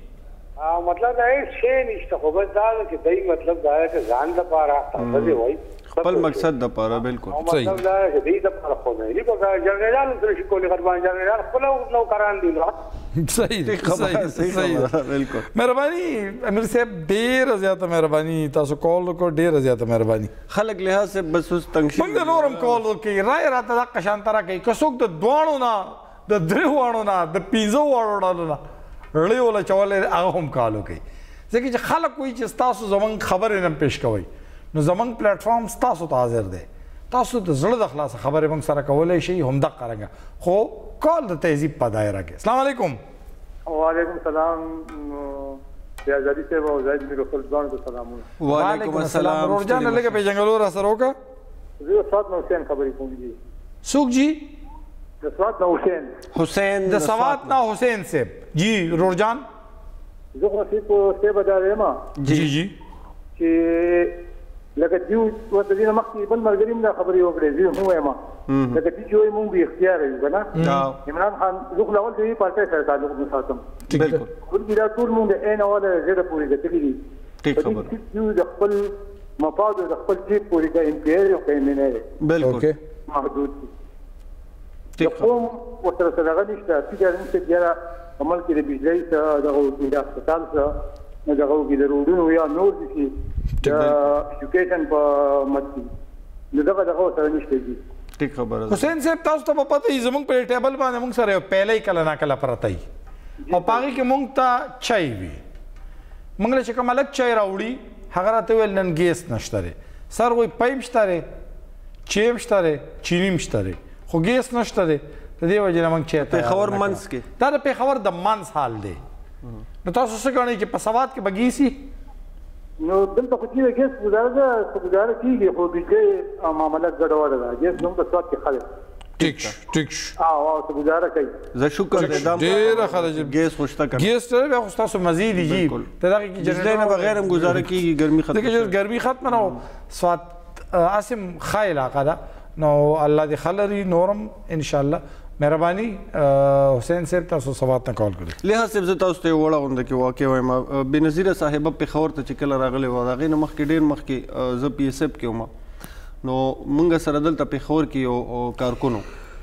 مطلب دا هیڅ شی نشته خو بس دا ده چې دی مطلب دا ده چې ځان لپاره تاسو وایي خپل مقصد دپاره بالکل مطلب دا ده چې دی دپاره خو نه دي په جنرالانو سره شي کولی غربان جنرال خپل نوکران دي نو صحیح دی صحیح صحیح بالکل مهرباني امیر صاحب ډېره زیاته مهرباني تاسو کال وکړو ډېره زیاته مهرباني خلک لحاظ سے بس اوس تنګ شي موږ د نورم کال وکړي رای راته دقه شانته راکوي که څوک د دواړو نه د درې واړو نه د پنځو واړو ډالو نه رړې وله چولې هغه هم کال وکړي ځکه چې خلک وایي چې ستاسو زموږ خبرې نه پیش کوئ نو زموږ پلیټفارم ستاسو ته حاضر دی تاسو د زړه د خلاصه خبرې موږ سره کولی شئ همدقه رنګه خو کال د تهذیب په دایره کې السلام علیکم وعلیکم السلام ریاضي صاحب او زاید میر خپل ځان ته سلامونه وعلیکم السلام ورور جان لکه پیژنګلو را سره وکړه زه سوات نو حسین خبرې کوم جی څوک جی د سوات نو حسین حسین د سوات نه حسین صاحب جی ورور جان زه خو په څه بدل یم جی جی چې لکه دیو ورته دې مخکې بل ملګری موږ خبرې وکړې زه هم وایم لکه چې یو موږ به اختیار یو کنه عمران خان زه خو اول دې پارټي سره تعلق نه ساتم بالکل ټول دا ټول موږ عین اوله زړه پوری ګټلې دي ټیک خبر دیو د خپل مفاد د خپل جیب پوری د امپیر او کیمنه بالکل محدود دي ټیک قوم ورته سره غنښت چې نن څه عمل کې د بجلی څخه دغه د هسپتال څخه نه دغه کې د روډونو یا نور دي د ایجوکیشن په متي نو دغه دغه سره نشته دي ټیک خبره حسین صاحب تاسو ته په پته یې زموږ په ټیبل باندې موږ سره پهلې کله نه کله پرته وي او پاغي کې موږ ته چای وي موږ له چې کوم الګ چای راوړي هغه راته ویل نن ګیس نشته ری سر وای پایپ شته ری چیم شته ری چینیم شته ری خو ګیس نشته ری د دې وجه نه موږ چې په خبر منس کې دا د پیښور د منس حال دی نو تاسو څه غواړئ چې په سوات کې بګیسي نو دلته خو چې ګیس گزاره ده گزاره کیږي خو بجلی معاملات ګډوډه ده ګیس نوم په سوات کې خلک ټیک ټیک او او گزاره کوي زه شکر دې دام ډېر خلک ګیس خوشته کړ ګیس ته به خو تاسو مزید جی ته دا کې جنرال نه بغیر هم گزاره کیږي ګرمي ختم دغه ګرمي ختم نه سوات اسم خایل عقده نو الله دې خلري نورم ان شاء الله مهرباني حسین صاحب تاسو سوات نه کال کړی له حساب زه تاسو ته وړه غونډه کې واقع وایم بنظیر صاحب په خبر ته چې کله راغلی و هغه نه مخکې ډیر مخکې زه پی اس اف کې وم نو مونږ سره دلته په خبر کې یو کارکونو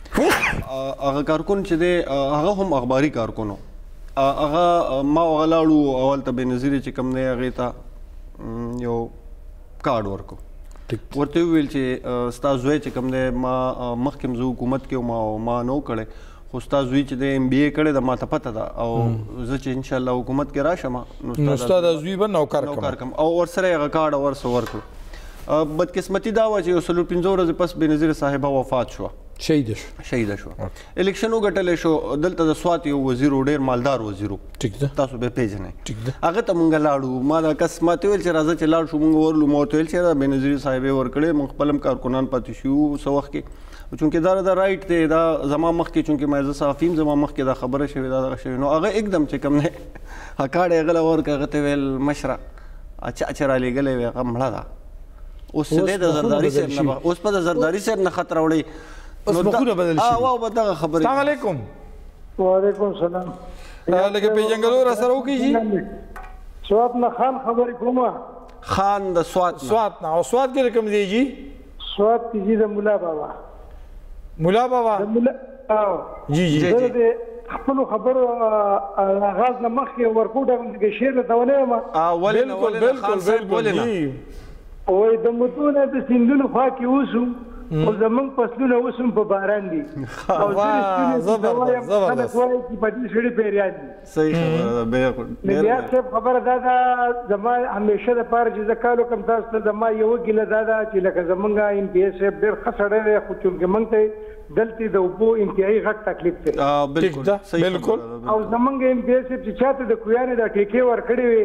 هغه کارکون چې دی هغه هم اخباري کارکونو هغه ما وغلاړو اول ته بنظیر چې کوم نه هغه ته یو کارت ورکو ورته ویل چې ستا زوی چې کوم دی ما مخکې زه حکومت کې ما ما نو کړی خو ستا زوی چې دی ایم بی اے کړی د ما ته پته ده او زه چې انشاءالله حکومت کې راشم نو ستا د زوی به نوکر کړم او ورسره یې هغه کارډ ورسه ورکړو بدقسمتي دا وه چې یو څلور پنځه ورځې پس بېنظیر صاحبه وفات شوه شهید شو شهید شو الیکشن وګټلی شو دلته د سوات یو وزیر و ډېر مالدار وزیر و تاسو به پیژنئ هغه ته مونږ لاړو ما دا کس ماته ویل چې راځه چې لاړ شو مونږ ورلو ما ورته ویل چې دا بېنظیر صاحب یې ورکړی مونږ خپل هم کارکنان پاتې شو څه وخت کې چونکې دا دا رایټ دی دا زما مخکې چونکې ما زه صحافي یم زما مخکې دا خبره شوې دا دغه شوې نو هغه एकदम چې کوم نه هغه کارډ یې هغه له ورکړه هغه ته ویل مشره اچھا اچھا رالیږلی وی هغه مړه ده اوس څه دی د زرداري صاحب نه اوس په د زرداري صاحب نه خط راوړی اوس مخونه بدل شي او او دغه خبره السلام علیکم وعلیکم السلام لکه پیژنګلو را سره وکړي سوات نه خان خبرې کومه خان د سوات سوات نه او سوات کې کوم دی جی سوات کې جی د مولا بابا مولا بابا د مولا او جی جی جی خپل خبرو غاز نه مخکې ورکوټه کې شعر ته ونه ما اول بالکل بالکل بالکل او د متونه د سیندونو خوا کې اوسو او زمونږ فصلونه اوس هم په باران دي او زبردست زبردست وایي چې په دې سړي پیریان دي صحیح خبره ده به بیا صاحب خبره دا ده زما همیشه د پاره چې زکالو کوم تاسو ته زما یو ګیله دا ده چې لکه زمونږ ایم پی ایس ډېر ښه سړی دی خو چونکې موږ ته دلته د اوبو انتهایي غټ تکلیف دی بالکل او زمونږ ایم پی ایس چې چاته د کویانې دا ټیکې ورکړې وي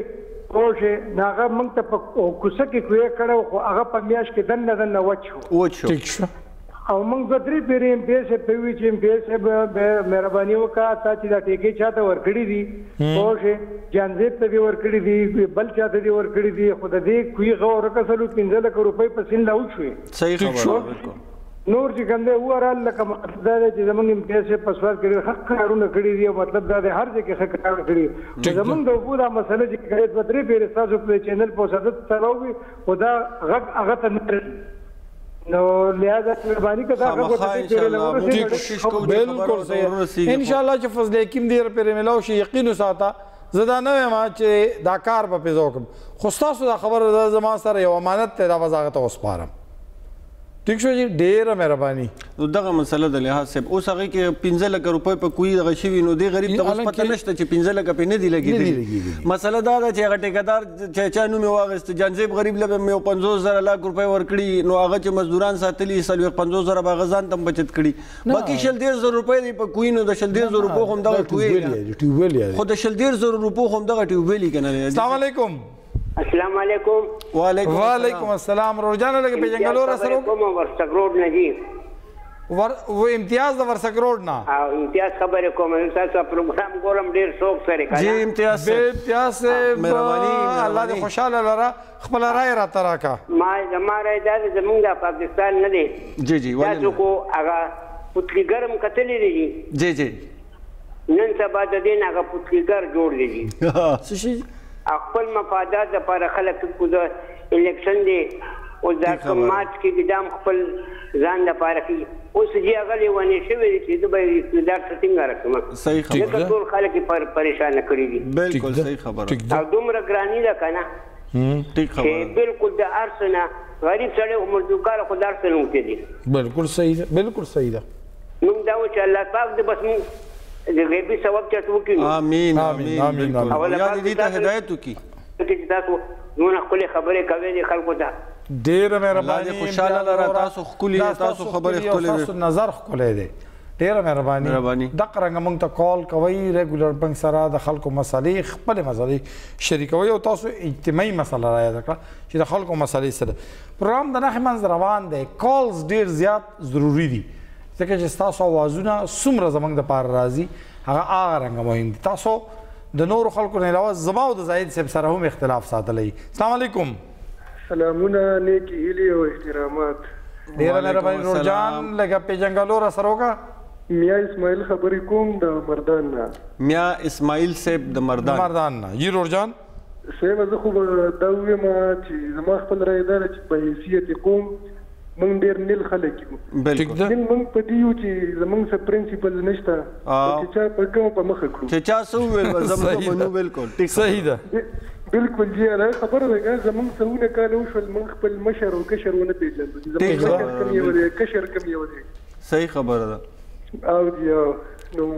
پوه نو هغه موږ ته په کوڅه کې کوی کړو خو هغه په میاشت کې دننه دننه وچ وچ ټیک شو او موږ دوه درې پیرې ایم پی صاحب ته وویل چې ایم پی صاحب مهرباني وکړه تا چې دا ټیکې چاته ورکړي دي پوه شې جانزیب ته دې ورکړي دي بل چاته دې ورکړي دي خو د دې کوی غور کسلو پنځه لکه روپۍ په سین لاو شوې صحیح خبره بالکل نور چې کوم دی وراله لکه مطلب دا دی چې زمونږ ایم پی صاحب په سوال کړي حق کارونه کړي دي مطلب دا دی هر ځای کې ښه کار کړي زمونږ د اوبو دا مسله چې کړی دوه درې پیرې ستاسو په چینل په صدت سره وي خو دا غږ هغه ته نه نو لہذا مهرباني کړه بالکل صحیح ان شاء الله چې فضل حکیم دې پر ملاو شي یقین وساته زدا نه ما چې دا کار په پیزو کوم خو تاسو دا خبره د زما سره یو امانت ته دا وزارت اوسپارم ٹھیک شو جی ډیره مهرباني دغه مسله د لحاظ صاحب اوس هغه کې پنځه لکه روپۍ په کوی دغه شوي نو دې غریب ته اوس پته نشته چې پنځه لکه پې نه دي لګېدلي مسله دا ده چې هغه ټیکهدار چې چا نوم یې واخیست جانزیب غریب له به مې یو پنځوس زره لاک روپۍ ورکړي نو هغه چې مزدوران ساتلي څلوېښت پنځوس زره به هغه ځان ته هم بچت کړي باقي شل دېرش زره روپۍ دی په کوی نو د شل دېرش زره روپو خو همدغه کوی خو د شل دېرش زره روپو خو همدغه ټیوبویل یې که نه دی السلام علیکم السلام علیکم وعلیکم السلام روزانه لګ په جنگلو را سره کوم ورسک روډ نه جی ور و امتیاز د ورسک روډ نه او امتیاز خبره کوم تاسو پروګرام ګورم ډیر شوق سره کوي جی امتیاز به امتیاز مهرباني الله دې خوشاله لره خپل رائے را تراکا ما زماره د زمونږ پاکستان نه دی جی جی تاسو کو هغه پتلی ګرم کتلې دي جی جی نن سبا د دین هغه پتلی ګر جوړ دي څه شي خپل مفادات لپاره خلک کو د الیکشن دی او دا کوم مارچ کې ګدام خپل ځان لپاره کوي اوس چې هغه لیونی شوی چې د به اقتدار څنګه راکوم صحیح خبره ټول خلک پر پریشان کړی دي بالکل صحیح خبره او دومره ګرانی ده کنه ټیک خبره بالکل د ارسنه غریب سره مردوکار خدای سره مونږ دي بالکل صحیح ده بالکل صحیح ده موږ دا و چې الله پاک دې بس موږ د غیبی ثواب چا وکړي امين امين امين یا دې ته هدایت وکړي چې تاسو نو خپل خبرې کوي د خلکو ته ډېر مهرباني خوشاله لره تاسو خولي تاسو خبرې خپل تاسو نظر خپل دی ډېر مهرباني د قرنګ مونږ ته کال کوي ریګولر بنک سره د خلکو مسالې خپل مسالې شریکوي او تاسو اجتماعي مسله را یاد کړه چې د خلکو مسالې سره پروګرام د نخ منځ روان دی کالز ډېر زیات ضروری دي ځکه چې تاسو اوازونه څومره زمونږ د پاره راځي هغه هغه رنګه مهم دي تاسو د نورو خلکو نه علاوه زما او د زاهد صاحب سره هم اختلاف ساتلی السلام علیکم سلامونه نیکی هیلې او احترامات ډېره مهرباني نور جان لږه پیژنګلو را سره وکړه میا اسماعیل خبرې کوم د مردان نه میا اسماعیل صاحب د مردان مردان نه جی نور جان صاحب زه خو دا وایم چې زما خپل رای دا چې په حیثیت قوم موږ ډېر نیل خلک یو بالکل نن موږ په دې یو چې زموږ څه پرنسپل نشته چې چا په کوم په مخه کړو چې چا څه وویل زموږ منو بالکل ټیک صحیح ده بالکل جی دا خبره ده زموږ څونه کال وشول موږ خپل مشر او کشر ونه پیژنو زموږ مشر کم یو دی کشر کم یو دی صحیح خبره ده او دی نو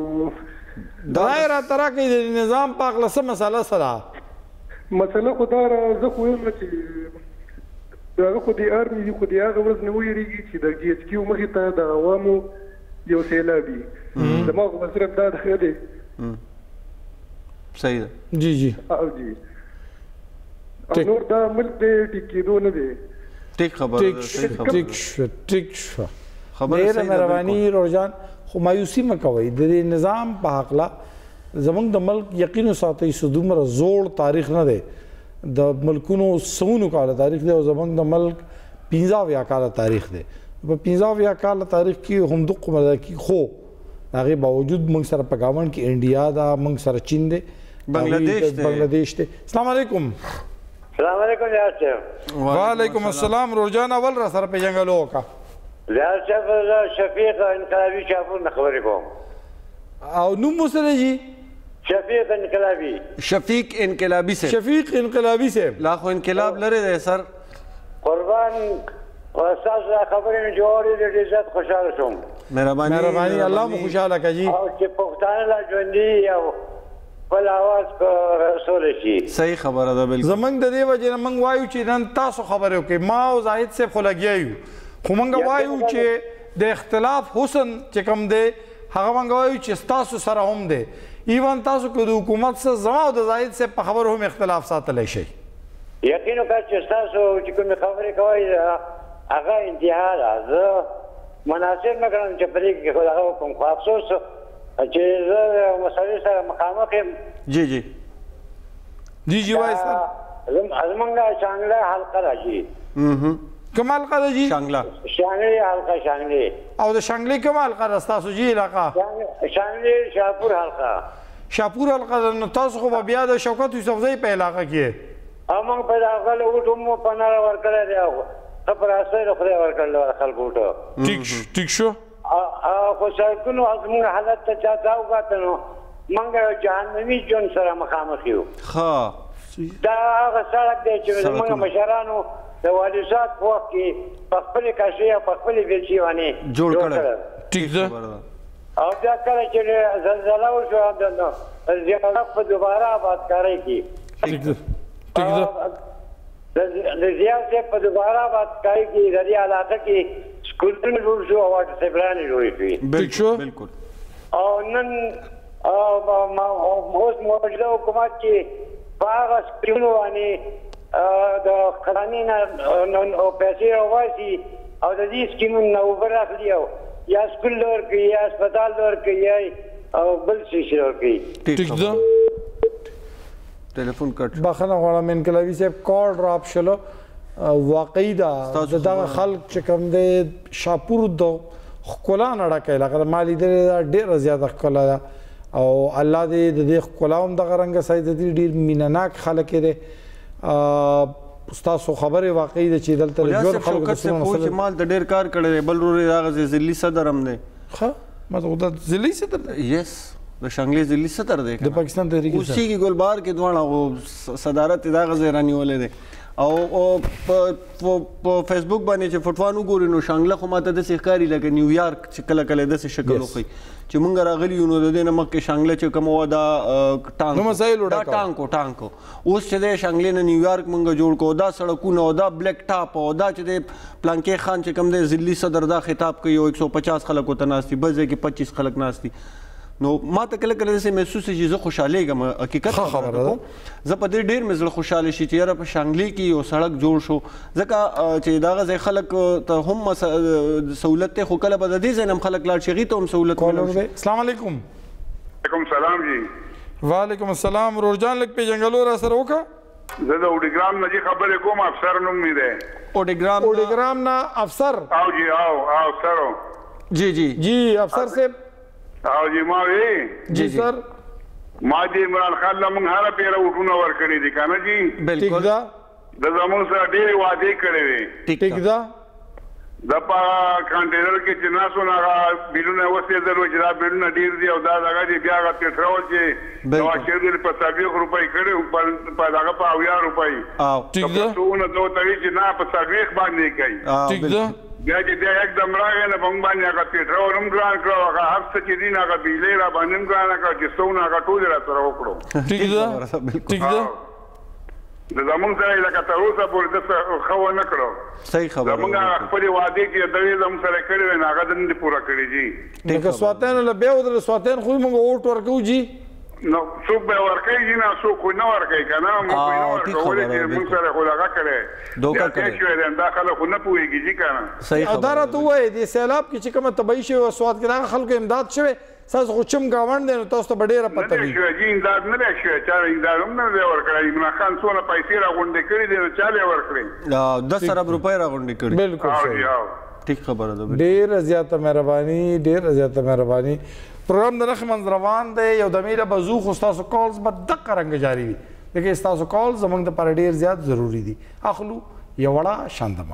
دایره ترکه د نظام په اغله څه مسله سره مسله خو دا زه خو یم چې دا خو د ارمي دی خو د هغه ورځ نه ویریږي چې د جی ایچ کیو مخې ته د عوامو یو سیلابي زما خو صرف دا د دی صحیح ده جی جی او جی نور دا ملک د ټیکېدو نه دی ټیک خبره ټیک شو ټیک شو ډېره مهرباني روزان خو مایوسي مه کوئ د دې نظام په هکله زموږ د ملک یقین وساتئ چې دومره زوړ تاریخ نه دی د ملکونو سونو کاله تاریخ دی او زموږ د ملک پنځه اویا کاله تاریخ دی په پنځه اویا کاله تاریخ کې هم دغه عمر کې خو هغې باوجود موږ سره په ګاونډ کې انډیا ده موږ سره چین دی بنګلادیش دی بنګلادیش دی السلام علیکم السلام علیکم ریاض صاحب وعلیکم السلام روزان اول را سره پیژنګلو وکړه ریاض صاحب شفیق انقلابي شاپور نه خبرې کوم او نوم مو څه دی جی شفیق انقلابی شفیق انقلابی سے شفیق انقلابی سے لاکھو انقلاب لرے دے سر قربان استاد خبرې مې جوړې دې عزت خوشاله شوم مهرباني مهرباني الله مو خوشاله کړي او چې پښتانه لا ژوندۍ او بل आवाज کو رسول شي صحیح خبره ده بالکل زمنګ د دې وجه موږ وایو چې نن تاسو خبرو کې ما او زاهد صاحب خو لګیایو خو موږ وایو چې د اختلاف حسن چې کوم دی هغه موږ وایو چې تاسو سره هم دی ایون تاسو که د حکومت سره زما او د زاهد صاحب په خبرو هم اختلاف ساتلی شئ یقین وکړه چې ستاسو چې کومې خبرې کوئ هغه انتها ده زه مناسب نه ګڼم چې په دې کې خو دغه وکړم خو افسوس چې زه مسلې سره مخامخ یم جی جی جی جی وای سر زمونږ شانګله حلقه ده جی کوم حلقه ده جی شانګله شانګلې حلقه شانګلې او د شانګلې کوم حلقه ده ستاسو جی علاقه شانګلې شاهپور حلقه شاهپور حلقه ده نو تاسو خو به بیا د شوکت یوسفزۍ په علاقه کې او موږ په دغه اوټو مو پناه ورکړی دی ښه په راسته د خدای ورکړل خلکو اوټو ټیک شو خو سړکونو زموږ حالت ته چا دا وکاته نو موږ جهنمي ژوند سره مخامخ یو ښه دا هغه سړک دی چې زموږ مشرانو د والي صاحب په وخت کې په خپلې کاشۍ او په خپلې بیلچې باندې جوړ کړی ټیک ده او بیا کله چې زلزله وشوه نو زیارت په دوباره آبادکارۍ کې ټیک ده ٹھیک ده د زیات سے په دوباره آبادکارۍ کې د دې علاقه کې سکولونه جوړ شو او واټسپلانې جوړې شوې ټیک شو بالکل او نن اوس موجوده حکومت کې په هغه سکولونو باندې د قانون او پیسې راوباسي او د دې سکیمونو نه اوبه راخلي او یا سکول ورکوي یا هسپتال ورکوي یا بل څه شی ورکوي ټیک ده ټلیفون کټ بخښنه غواړم انقلابي صاحب کال ډراپ شلو واقعي ده د دغه خلک چې کوم دی شاهپور د ښکلا نه ډکه علاقه ده ما لیدلې ده ډېره زیاته ښکلا ده او الله دې د دې ښکلا هم دغه رنګه سای د دې ډېر مینهناک خلک دی ستاسو خبرې واقعي ده چې دلته د ژوند خلکو د څه پوه چې مال د ډېر کار کړی دی بل ورور یې هغه ضلعي صدر هم دی ښه ما ته د ضلعي صدر دی یس د شانګلې ضلعي صدر دی د پاکستان تحریک اوسې کې ګلبهار کې دواړه صدارت یې دغه ځای رانیولی دی او په فیسبوک باندې چې فوټوان وګوري نو شانګله خو ماته داسې ښکاري لکه نیویارک چې کله کله داسې شکل وښیي چې مونږ راغلي یو نو د دې نه مخکې شانګله چې کومه وه دا ټانک دا ټانک و ټانک اوس چې دی شانګلې نه نیویارک مونږ جوړ کړو دا سړکونه او دا بلیک ټاپ او دا چې دی پلانکې خان چې کوم دی ضلعي صدر دا خطاب کوي او ایک سو پچاس خلک ورته ناست دي بل ځای کې پچیس خلک ناست دي نو ما ته کله کله داسې محسوس شي زه خوشحالېږم حقیقت خبره کوم زه په دې ډېر مې زړه خوشحاله شي چې یاره په شانګلې کې یو سړک جوړ شو ځکه چې دغه ځای خلک ته هم سهولت دی خو کله به د دې ځای نه هم خلک لاړ شي هغوی ته هم سهولت السلام علیکم وعلیکم سلام جی وعلیکم السلام ورورجان لږ پېژنګلو را سره وکړه زه د اوډیګرام نه جی خبرې کوم افسر نوم مې دی اوډیګرام اوډیګرام نه افسر او جی او او افسر جی جی جی افسر صاحب او جی ما وی جی سر ما جی عمران خان له موږ هره پیره وټونه ورکړي دي که نه جی بالکل د زموږ سره ډېرې وعدې کړې وې ټیک ده د په کانټینر کې چې ناسو نه هغه بیلونه وسېدل وو چې دا بیلونه ډېر دي او دا دغه دي بیا هغه پټرول چې دوا شېدل په څلوېښت روپۍ کړي په دغه په اویا روپۍ ټیک ده څونه دو تړي چې نه په څلوېښت باندې کوي ټیک ده بیا چې بیا یکدم راغی نه په موږ باندې هغه پټرول هم ګران کړو هغه هر څه چې دي نه هغه بیلې را باندې هم ګرانه کړه چې څونه هغه ټول را سره وکړو ټیک ده ټیک ده د زمونږ سره لکه تر اوسه پورې داسې ښه ونه کړو صحیح خبره زمونږ خپلې وعدې چې دوی زموږ سره کړې وې نو هغه د نه پوره کړي جي لکه سواتیانو له بیا ودرې سواتیان خو موږ ووټ ورکوو جي نو څوک به ورکوي جي نه څوک خو نه ورکوي که نه موږ خو نه ورکوو ولې چې موږ سره خو دغه کړی زیاتې شوی دی دا خلک خو نه پوهېږي جي که نه او دا راته ووایې دې سیلاب کې چې کومه تباهي شوې وه سوات کې د هغه خلکو امداد شوی تاسو خو چم ګاونډ دی نو تاسو ته به ډېره پته وي نه دی شوی جي امداد نه دی شوی چا امداد هم نه دی ورکړی عمران خان څونه پیسې راغونډې کړي دي نو چا دی ورکړی دس ارب روپۍ راغونډې کړي بالکل صحیح ټیک خبره ده ډېره زیاته مهرباني ډېره زیاته مهرباني پروګرام د نښې منځ روان دی یو دمې له به ځو خو ستاسو کالز به دقه رنګه جاري وي ځکه ستاسو کال زموږ دپاره ډېر زیات ضروري دي اخلو یو وړه شاندمه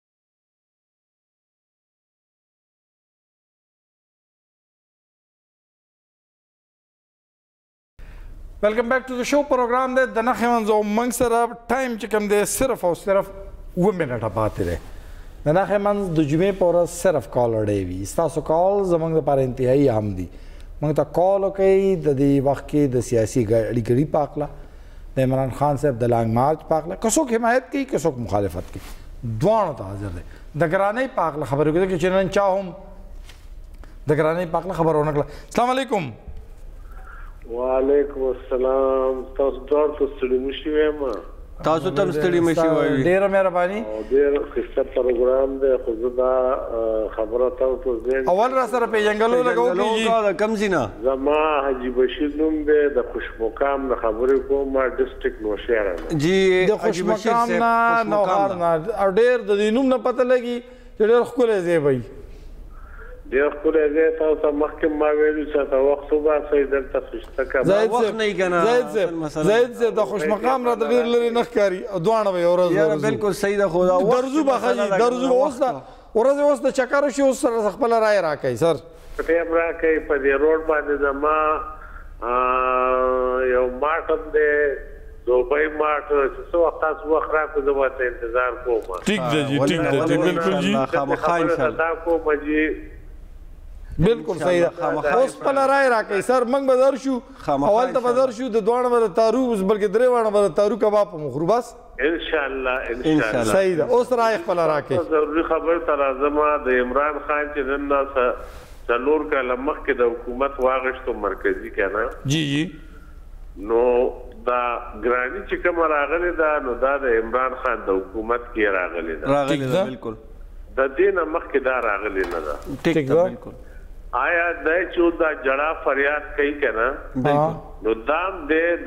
ویلکم بیک ټو د شو پروګرام دی د نښې منځ او موږ سره ټایم چې کوم دی صرف او صرف اوه منټه پاتې دی د نښې منځ د جمعې په ورځ صرف کال اړی وي ستاسو کال زموږ دپاره انتهایي اهم دي موږ ته کال وکړئ د دې وخت کې د سیاسي اړیګړي په هکله د عمران خان صاحب د لانګ مارچ په هکله که څوک حمایت کوي که څوک مخالفت کوي دواړو ته حاضر دی د ګرانۍ په هکله خبرې وکړي چې نن چا هم د ګرانۍ په هکله خبره ونه کړله السلام علیکم وعلیکم السلام. تاسو ډېر ته ستړي مشي وایم. تاسو تم ستړي مشي وایي. ډېره مهرباني. ډېر ښه پروګرام دی خو زه دا خبره تاسو زین اول را سره پیژنګلو لګو کیږي دا کم زینا. زما حاجی بشیر نوم دی د خوشمقام نه خبرې کوم ډسټریکټ نوشهره. جی د خوشمقام نه نوهار نه او ډېر د دې نوم نه پته لګي چې ډېر ښکلی ځای وایي. ډېر ښکلی ځای تاسو مخکې ما ویلي چې ته وخت وباسئ دلته خشته کوه. وخت نه یې که نه زاهد صاحب زاهد صاحب د خوشمقام راته ډېر لرې نه ښکاري او دواړه به یو ورځ یاره بالکل صحیح ده خو دا وخت درځو به ښه درځو به اوس ورځ اوس د چکر شي اوس سره خپله رایه راکوئ سر. ټیم راکوئ په دې روډ باندې زما یو ماټ هم دی دوبۍ ماټ چې څه وخت تاسو وخت راکړو زه به ورته انتظار کوم. ټیک ده جی ټیک ده جی بالکل جی خامخا انشاءالله دا کوم جی بالکل صحیح ده. اوس خپله رایه راکوئ سر موږ به در شو اول ته به در شو د دواړه به د تارو بلکې درې واړه به د تارو کباب په مخورو بس انشاءالله انشاءالله صحیح ده. اوس رایه خپله راکوئ. ضروري خبر ته راځم د عمران خان چې نن نه څلور کاله مخکې د حکومت واغېستو مرکزي که نه جی جی نو دا ګراني چې کومه راغلې ده نو دا د عمران خان د حکومت کې راغلې ده. راغلې ده بالکل. د دې نه مخکې دا راغلې نه ده. ټیک ده بالکل. آیا دا چې دا جړه فریاد کوي که نه نو دام دی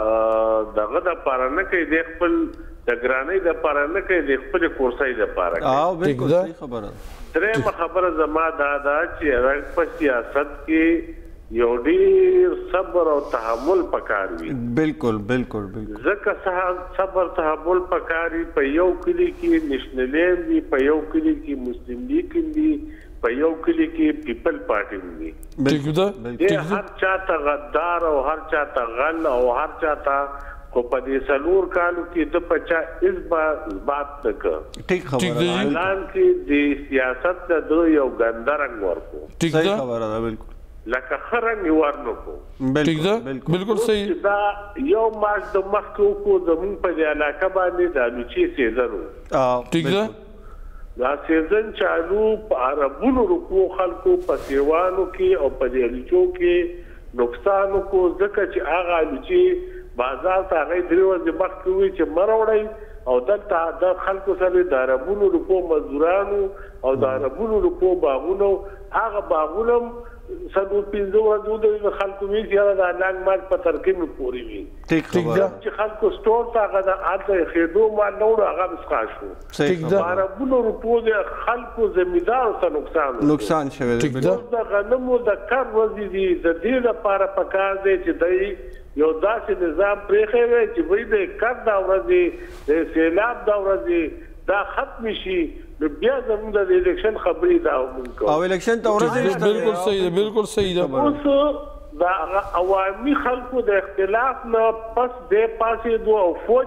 دغه دپاره نه کوي د خپل د ګرانۍ دپاره نه کوي د خپلې کورسۍ دپاره کوي. بالکل صحیح خبره ده. درېیمه خبره زما دا ده چې په سیاست کې یو ډېر صبر او تحمل پکار وي. بالکل بالکل بالکل. ځکه صبر تحمل پکار وي. په یو کلي کې نېشنلېم وي په یو کلي کې مسلم لیګ وي په یو کلي کې پیپل پارټي وي. ټیک ده. دې هر چاته غدار او هر چاته غل او هر چاته خو په دې څلور کالو کې د پچا اثبات وکړ. ټیک خبره ده. اعلان کې د سیاست د یو ګنده رنګ ورکو. ټیک ده. صحیح خبره ده بالکل. لکه ښه رنګ ورنکو. ټیک ده بالکل صحیح. دا یو مارچ د مخکې وکړو زمونږ په دې علاقه باندې د الوچې سیزن و. ټیک ده. دا سیزن چالو په عربونو روپو خلکو په سیوانو کې او په دې الوچو کې نقصان وکړو ځکه چې هغه الوچې بازار ته هغې درې ورځې مخکې وي چې مه راوړئ او دلته د خلکو سره د عربونو روپو مزدورانو او د عربونو روپو باغونو هغه باغونه څلور پنځه ورځې د خلکو وي چې هغه د لنګ مال په ترکیب پورې وي. ټیک خبره. چې خلکو سټور ته هغه د هلته خېدو مال نه وړو هغه مسخا شو. ټیک ده. عربونو روپو د خلکو زمیندارو ته نقصان نقصان شوی دی. ټیک ده. د غنمو د کار ورځې دي د دې لپاره پکار دی چې دی یو داسې نظام پرېښی وی چې وایي د کار دا ورځې د سیلاب دا ورځې دا ختم شي نو بیا زموږ د الیکشن خبرې دا ومونږ کوو. او الیکشن ته ورځې بالکل صحیح ده بالکل صحیح ده. اوس د عوامي خلکو د اختلاف نه پس دی پاسېدو او فوج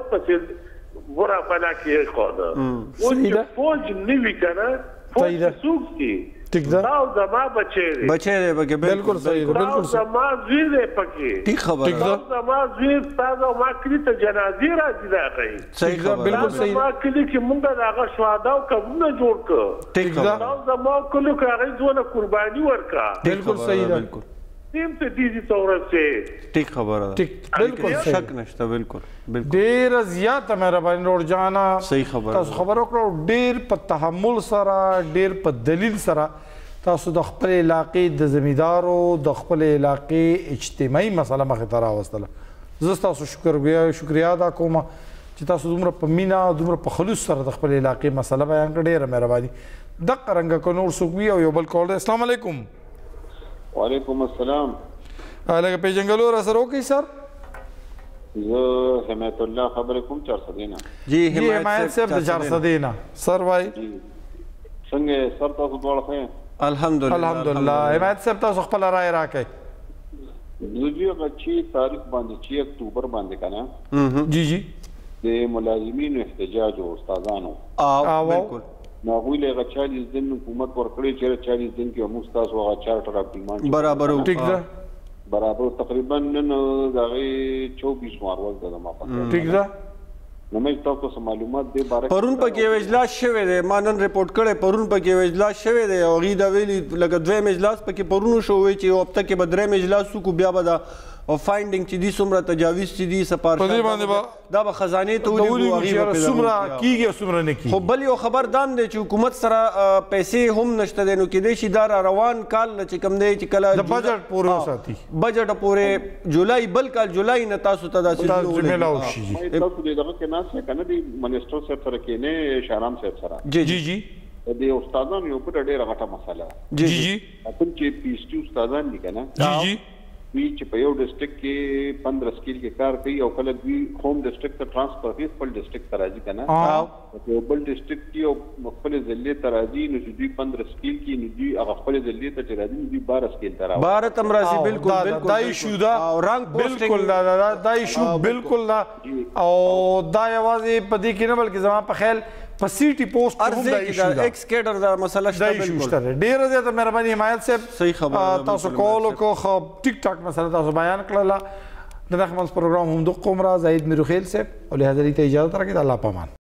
پسې بره فنا کې ایښوده. اوس چې فوج نه وي که نه فوج څوک دي؟ ټیک ده. دا او زما بچی دی. بچی دی پکې بالکل صحیح ده بالکل صحیح. دا زما زوی دی پکې. ټیک خبره ده. دا زما زوی تاسو ما کلي ته جنازې راځي دا کوي. صحیح خبره ده. بالکل صحیح. ما کلي کې مونږ د هغه شهدا او قبرونه جوړ کړو. ټیک خبره. دا زما کلي کې هغې ځونه قرباني ورکړه. بالکل صحیح ده. بالکل. تیم ته دې ته ورسې. ټیک خبره ده. ټیک بالکل صحیح. شک نشته بالکل بالکل. ډېره زیاته مهرباني نور جانا. صحیح خبره. تاسو خبر وکړو ډېر په تحمل سره ډېر په دلیل سره تاسو د خپل علاقې د زمیندارو د خپل علاقې اجتماعي مسله مخې ته راوستله. زه ستاسو شکریا ادا کوم چې تاسو دومره په مینه دومره په خلوص سره د خپل علاقې مسله بیان کړه. ډېره مهرباني. دقه رنګه که نور څوک وي او یو بل کال دی. السلام علیکم. وعلیکم السلام. لکه پیژنګلو را سره وکړئ سر. زه حمایت الله خبرې کوم چارسدې نه. جی حمایت صاحب د چارسدې نه. سر وایي څنګه سر تاسو دواړه ښه یې؟ الحمدلله الحمدلله. حمایت صاحب تاسو خپل رائے راکړئ. زه جی هغه چې تاریخ باندې چې اکتوبر باندې که نه جی جی د ملازمینو احتجاج او استادانو بالکل نو هغوی له هغه چالیس دن حکومت ورکړی چې چالیس دن کې موږ ستاسو هغه چارټر اف ډیمانډ برابر ټیک ده برابر تقریبا نن د هغې چوبیس مارول ده زما په ټیک ده. نو مې تاسو څه معلومات دې باره پرون پکې یو اجلاس شوی دی. ما نن رپورټ کړی پرون پکې یو اجلاس شوی دی او هغوی دا ویلي لکه دویم اجلاس پکې پرون شو وی چې یو هفته کې به دریم اجلاس وکړو بیا به د او فایندینګ چې دي څومره تجاویز چې دي سپارښت په دې باندې به دا به خزانې ته ولېږو هغې به څومره کېږي او څومره نه کېږي. خو بل یو خبر دا هم دی چې حکومت سره پیسې هم نشته دی نو کېدای شي دا را روان کال نه چې کوم دی چې کله د بجټ پورې وساتي بجټ پورې جولای بل کال جولای نه تاسو ته داسې میلاو شي. تاسو دې دغه کې ناست یې که نه دی منسټر صاحب سره کېنې شهرام صاحب سره جی جی جی د استادانو یو بله ډېره غټه مسله جی جی کوم چې پی ایچ ډي استادان دي که نه جی جی دوی چې په یو ډسټرکټ کې پندره سکیل کې کار کوي او کله دوی ہوم ډسټرکټ ته ټرانسفر کوي خپل ډسټرکټ ته راځي که نه په یو بل ډسټرکټ کې او خپلې ضلعې ته راځي نو چې دوی پندره سکیل کې نو دوی هغه خپلې ضلعې ته چې راځي نو دوی باره سکیل ته راوړي باره ته هم راځي بالکل بالکل دا ایشو ده بالکل دا دا ایشو بالکل دا او دا یوازې په دې کې نه بلکې زما په خیال په سی ټي پوسټ هم دا ایشو ده ایکس کیډر دا مسله شته بالکل ډېره زیاته مهرباني حمایت صاحب صحیح خبره تاسو کول کو خو ټیک ټاک مسله تاسو بیان کړله د نخمنس پروګرام هم د قوم را زاید میروخیل صاحب او لهدا ته اجازه راکړئ. الله پامان.